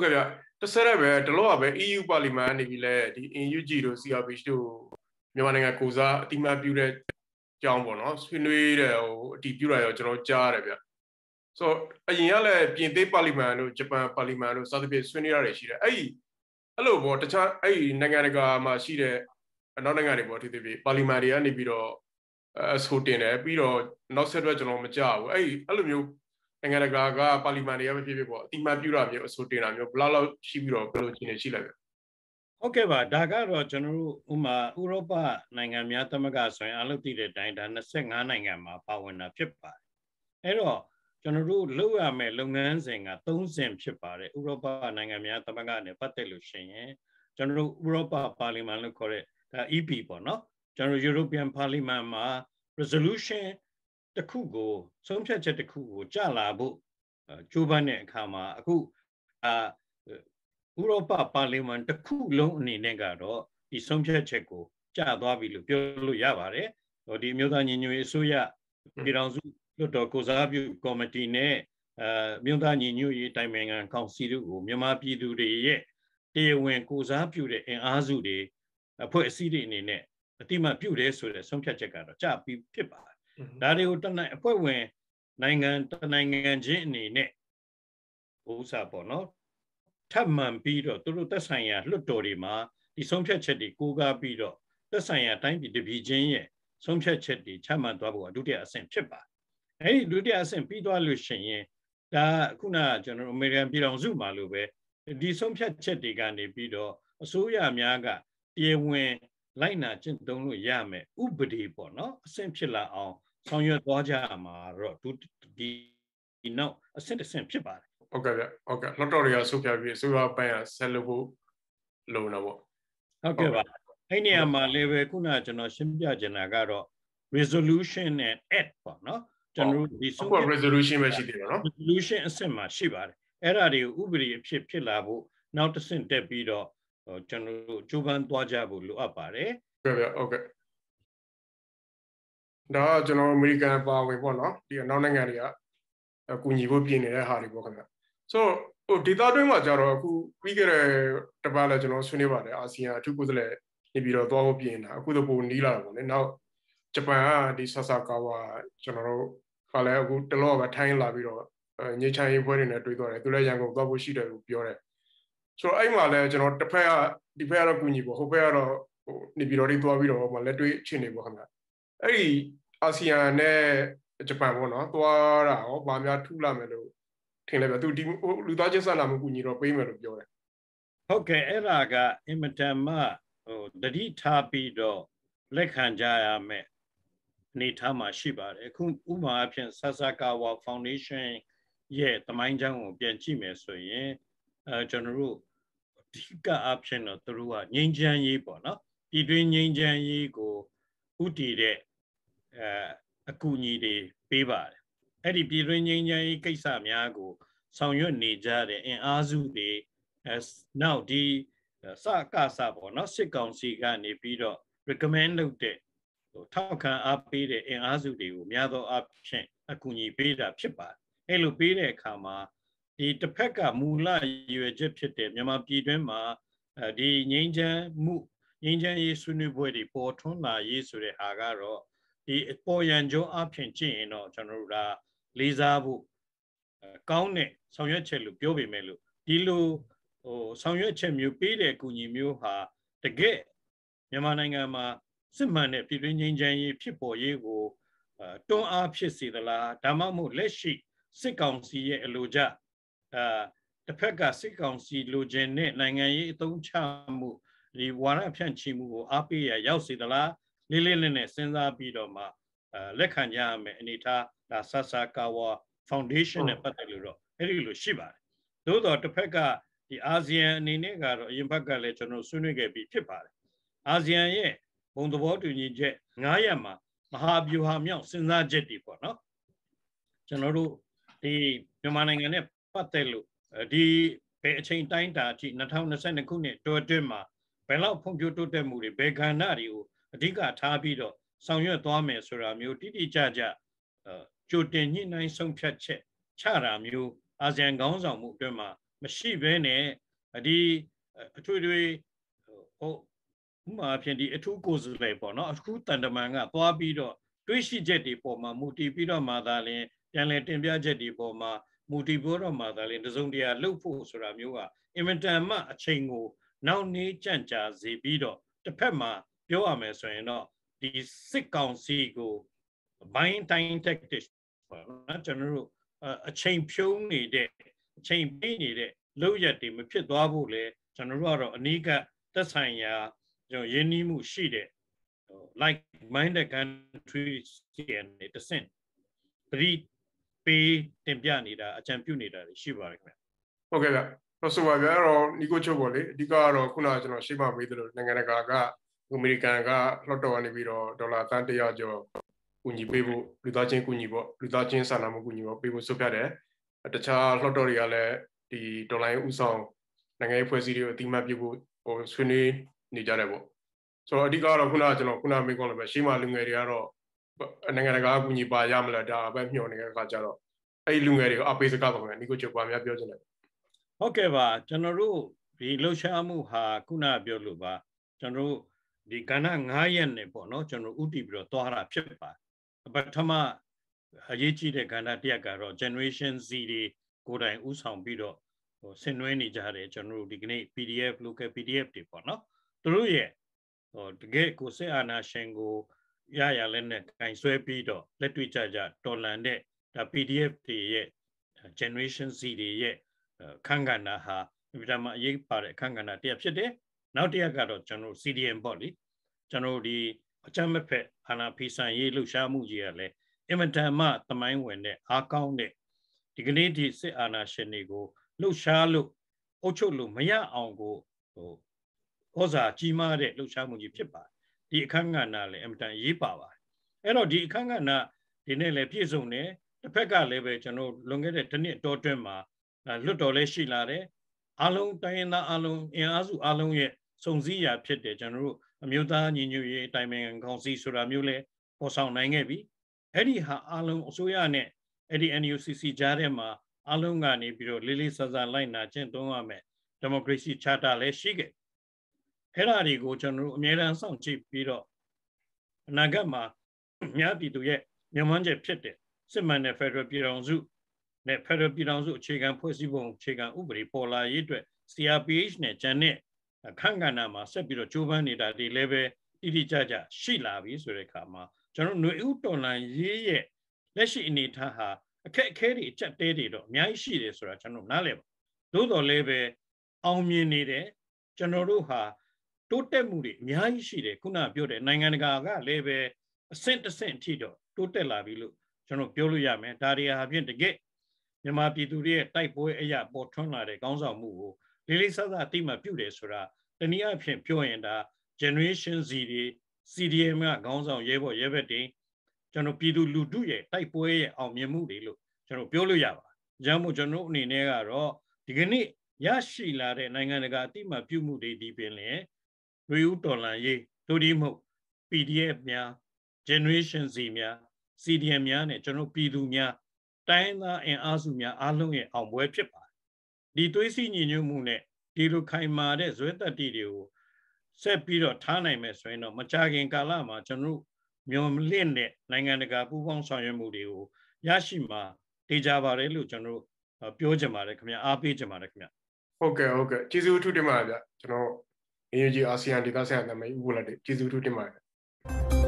Okay, yeah. The Sarah, the law of EU Parliament, the NUCC to CRPH to Yamanga Kuza, Tima Buret, John Bonos, Finway, or Tipura, or General Jarabia. So, a yellow Pinte Parliament, Japan Parliament, South Bay Swinny. Ay, hello, what a child, ay, Nanganaga, Mashide, and not about the Parliament, and the Biro, as Hotin, Biro, not said General Majao. Ay, hello, you. Nanganaga, Parliament, every people, Tima Bura, Sotina, your Blalo, Shibiro, Pelochin, Chile. Okay, but Daga General Europa, Nangamia Tamagaso, and I looked at it and the sing Anangama, Power and a Chipa. Ero, General Lua me Lungansing, a Tonsem Chipa, Europa, Nangamia Tamagane, Patelushin, General Europa Parliament, correct, E people, no? General European Parliament, resolution, the Kugo, some church at the Kugo, Jalabu, Jubane Kama, Europa Parliament, the Kulo Negaro, the Somcha Checo, Jadavilu, Piolo Yavare, or the Mudani Suya, Piranzu, Lotokozabu, Cometine, Mudani New Timing and Considu, Yamapi do the ye, they went Kozapu and Azude, a poet city in it, a Tima Pude, so that some Chachaka, Chapi Pipa. That is what I put when Nangan Jenny net. Osapono. Tabman Pido, Turu Tasanya, Lutorima, the Somcha Chetty, Kuga Pido, Tasanya time the Virginia, Somcha Chetty, Chaman Dabo, Dudia Saint Chipa. Any Dudia Saint Pido Lucian, da Kuna General Marian Piron Zuma Lube, the Somcha Chetty Gandhi Pido, Suya Miaga, the when Lina Gentonu Yame, Ubudi Bono, Saint Chilla on Sonya Dojama, no, a Saint Chipa. Okay, okay. Notoria Suka, so I'll buy a sellable loan. Okay, any Maleve Kuna Jano Shimbia Janagaro resolution and act, no? General resolution, resolution and Sema Shiba. Era de Ubri Pilabu, now to send Debido, General Juvan Dwajabu Luapare. Okay. The General American Power, the non area, a Kunivopian in a Harry Bokan. So, did that do much? Who we get a Tabala General Suniva, Asia, two good Ibiro Dopian, a good Nila, and now Japan, the Sasakawa, General Fala, the law of a time labiro, Nichai, wearing a Twitter, the young double sheet of Pure. So I'm a General the pair of Kunibo, who pair of Nibiro to Aviro, Maletri Chinibohana. Hey, Asia, ne Japan, one, or Bamia Tulamelo. Okay, Eraga, Imatama, the Ditapido, Lekanjaya me, Nitama Shiba, Uma Apian Sasakawa Foundation, ye, the Manjang Bianchime, so ye, General Tika option of Turua, Ninjan Yibona, between Ninjan Yigo, Uti de Akuni de Biba. Eddie Pirin Kaisamiago, Sound Nija and Azu de as now the Saka Sabo, not sick on Sigani Pido, recommended the Talka up Pide and Azu de Miado option, Akuni Pida Chipa, Elo Pide Kama, the Tepeka Mula, you Egyptian, Yama Pidema, the Ninja Mu, Ninja Sunubodi, Portona, Yesure Hagaro, the Poyanjo option chain or Janura. Lizabu Kaune, Samuel Piobi Melu, Dilu, Samuel Chemu Pide Kunyimuha, the gay Yamanangama, Simane, Pidin Jay, Pipo Yego, Don't Apsi the La, Damamu Leshi, Sikonsi Eluja, the Pega Sikonsi Lujene, Nangai, Don't Chamu, the Warapian Chimu, Api, Yausi the La, Lilene, Senza Bidoma, Lekanyam, Anita. La Sasakawa Foundation and Pataluro, Erilu Shiba. Though the Peka, the ASEAN Ninega, Impaka Lechono Sunige be Pipa. ASEAN ye, on the water Nije, Nayama, Mahabu Hamyang, Sinza Jetty for no. General, the Yamananga Patelu, the Chain Tainta, Natana Sanakuni, Toadema, Bella Pomputo Demuri, Beganariu, Diga Tabido, Sanya Dome, Suramu, Titi Jaja. Jotin Yin Song Chat, Charamu, ASEAN Gonza Mukdema, မရှိဘဲနဲ့ဒီအထွေထွေဟိုဥမာဖြင့်ဒီအထူးကိုယ်စားလှယ်ပေါ့နော်အခုတန်တမန်ကသွားပြီးတော့တွေးရှိချက်တွေပေါ်မှာမူတည်ပြီးတော့မှသာလျှင်ပြန်လည်တင်ပြချက်တွေပေါ်မှာမူတည်ပြီးတော့မှသာလျှင်တစုံတရာလှုပ်ဖို့ဆိုတာမျိုးကအင်မတန်မှအချိန်ကိုနောက်နေကြန့်ကြာစေပြီးတော့တစ်ဖက်မှာပြောရမယ်ဆိုရင်တော့ဒီစစ်ကောင်စီကိုဘိုင်းတိုင်း tactics ပေါ့နော်ကျွန်တော်တို့အချိန်ဖြုံးနေတဲ့အချိန်ပေးနေတဲ့လောက်ရက်တွေမဖြစ်သွားဖို့လေကျွန်တော်တို့ကတော့အနီးကသက်ဆိုင်ရာကျွန်တော်ရင်းနှီးမှုရှိတဲ့ like minded countries တွေတဆင့်ပရိပေးတင်ပြနေတာအကြံပြုနေတာရှိပါတယ်ခင်ဗျဟုတ်ကဲ့ဗျတော့ဆိုပါဗျာအဲ့တော့နီကိုချုပ်ပေါ့လေအဓိကကတော့ခုနကကျွန်တော်ရှင်းပြပေးသလိုနိုင်ငံတကာကအမေရိကန်ကလှော့တော်ကနေပြီးတော့ဒေါ်လာတန်100ကျော်ကူညီပေးဖို့လူသားချင်းကူညီပေါ့လူသားချင်းစာနာမှုကူညီပေါ့ပေးဖို့ဆုဖြတ်တယ်တခြားလှော့တော်တွေကလည်းဒီဒေါ်လာဥဆောင်နိုင်ငံရေးဖွဲ့စည်းတွေကိုအတိမတ်ပြုဖို့ဟိုဆွေးနွေးနေကြတယ်ပေါ့ဆိုတော့အဓိကတော့ခုနကကျွန်တော်ခုနမေးကောင်းလို့ပဲရှေးမှာလူငယ်တွေကတော့နိုင်ငံတကာအကူအညီပါရမလားဒါပဲမျှော်နေတဲ့အခါကျတော့အဲ့ဒီလူငယ်တွေကိုအပေးစကားပါမယ်ဒီကိုချုပ်ပါများပြောချင်တယ်ဟုတ်ကဲ့ပါကျွန်တော်တို့ဒီလှုပ်ရှားမှုဟာခုနပြောလို့ပါကျွန်တော်တို့ဒီကဏ္ဍ9ရက်နဲ့ပေါ့နော်ကျွန်တော်ဥတည်ပြီးတော့သွားတာဖြစ်ပါပထမအရေးကြီးတဲ့ကဏ္ဍတစ်ရပ်ကတော့ generation Z တွေကိုယ်တိုင်ဥဆောင်ပြီးတော့ဆင်နွှဲနေကြတယ်ကျွန်တော်တို့ဒီကနေ့ PDF local PDF တွေပေါ့နော်သူတို့ရဲ့တကယ်ကိုစစ်အာဏာရှင်ကိုရလက်နဲ့ကင်ဆွဲပြီးတော့လက်တွေ့ကြတော်လန်တဲ့ဒါ PDF တွေရဲ့ generation Z တွေရဲ့ခန့်ကဏ္ဍဟာဒီမှာအရေးပါတဲ့ခန့်ကဏ္ဍတစ်ရပ်ဖြစ်တယ်နောက်တစ်ရပ်ကတော့ကျွန်တော် CDM ပေါ့လေကျွန်တော်ဒီအကြမ်းမဖက်အာဏာဖီဆန်ရေးလှုပ်ရှားမှုကြီးရလဲအင်မတန်မှသမိုင်းဝင်တဲ့အားကောင်းတဲ့ဒီကနေ့ဒီစစ်အာဏာရှင်တွေကိုလှုပ်ရှားလို့အုပ်ချုပ်လို့မရအောင်ကိုဩဇာကြီးမားတဲ့လှုပ်ရှားမှုကြီးဖြစ်ပါတယ်ဒီအခမ်းကဏ္ဍလည်းအင်မတန်ရေးပါပါတယ်အဲ့တော့ဒီအခမ်းကဏ္ဍဒီနေ့လည်းပြည့်စုံတယ်တစ်ဖက်ကလည်းပဲကျွန်တော်လွန်ခဲ့တဲ့တစ်နှစ်တောအတွင်းမှာလွတ်တော်လည်းရှိလာတယ်အားလုံးတိုင်းရင်းသားအားလုံးအင်အားစုအားလုံးရဲ့စုံစည်းရာဖြစ်တယ်ကျွန်တော်တို့အမျိုးသားညီညွတ်ရေးအတိုင်းအမြကောင်စီဆိုတာမျိုးလဲပေါ်ဆောင်နိုင်ခဲ့ပြီအဲ့ဒီဟာအားလုံးအစိုးရနဲ့အဲ့ဒီ NUCC ကြားထဲမှာအားလုံးကနေပြီးတော့လေးလေးစားစားလိုက်နာကျင့်သုံးရမယ်ဒီမိုကရေစီချာတာလည်းရှိခဲ့အဲ့ဒါတွေကိုကျွန်တော်တို့အမြဲတမ်းစောင့်ကြည့်ပြီးတော့အနာဂတ်မှာများပြည်သူရဲ့မြန်မာချက်ဖြစ်တဲ့စစ်မှန်တဲ့ Federal ပြည်ထောင်စုနဲ့ Federal ပြည်ထောင်စုအခြေခံဖွဲ့စည်းပုံအခြေခံဥပဒေပေါ်လာရေးအတွက် CRPH နဲ့ကျန်တဲ့အခန့်ကဏ္ဍမှာဆက်ပြီးတော့ကြိုးပမ်းနေတာဒီလည်းပဲတိတိကျကျရှိလာပြီဆိုတဲ့အခါမှာကျွန်တော်ຫນွေဥတော်လန်ရေးရဲ့လက်ရှိအနေအထားဟာအခက်အခဲတွေအကျက်တဲတွေတော့အများကြီးရှိတယ်ဆိုတာကျွန်တော်နားလည်ပါသို့တော်လည်းပဲအောင်မြင်နေတယ်ကျွန်တော်တို့ဟာတိုးတက်မှုတွေအများကြီးရှိတယ်ခုနပြောတဲ့နိုင်ငံတကာကလည်းပဲအဆင့်တစ်ဆင့်အထိတော့တိုးတက်လာပြီလို့ကျွန်တော်ပြောလို့ရမယ်ဒါတွေဟာဖြင့်တကယ်မြန်မာပြည်သူတွေရဲ့တိုက်ပွဲအရာပေါ်ထွန်းလာတဲ့ခေါင်းဆောင်မှုကိုလေးလေးစားစားအတိမပြုတယ်ဆိုတာတနည်းအားဖြင့်ပြောရင်ဒါ generation Z တွေ CDM ကခေါင်းဆောင်ရဲဘော်ရဲဘက်တွေကျွန်တော်ပြည်သူလူထုရဲ့တိုက်ပွဲရဲ့အောင်မြင်မှုတွေလို့ကျွန်တော်ပြောလို့ရပါတယ်။ကြောင့်မို့ကျွန်တော်အနေနဲ့ကတော့ဒီကနေ့ရရှိလာတဲ့နိုင်ငံတကာအတိမပြုမှုတွေဒီပင်လေလူဦးတော်လန်ရေးတို့ဒီမဟုတ် PDF များ generation Z များ CDM များနဲ့ကျွန်တော်ပြည်သူများတိုင်းသားအင်အားစုများအားလုံးရဲ့အောင်ပွဲဖြစ်ပါတယ်ဒီသွေးစည်းညီညွတ်မှုနဲ့ဒီလိုခိုင်မာတဲ့ဇွဲတက်တီတွေကိုဆက်ပြီးတော့ထားနိုင်မယ်ဆိုရင်တော့မကြာခင်ကာလမှာကျွန်တော်မျောလင့်တဲ့နိုင်ငံတကာပူးပေါင်းဆောင်ရွက်မှုတွေကိုရရှိမှာတေချာပါတယ်လို့ကျွန်တော်ပြောချင်ပါတယ်ခင်ဗျအားပေးချင်ပါတယ်ခင်ဗျဟုတ်ကဲ့ကျေးဇူးအထူးတင်ပါတယ်ဗျကျွန်တော် NUG အာဆီယံဒေသဆိုင်ရာနာမည်ဥပဒေကျေးဇူးအထူးတင်ပါတယ်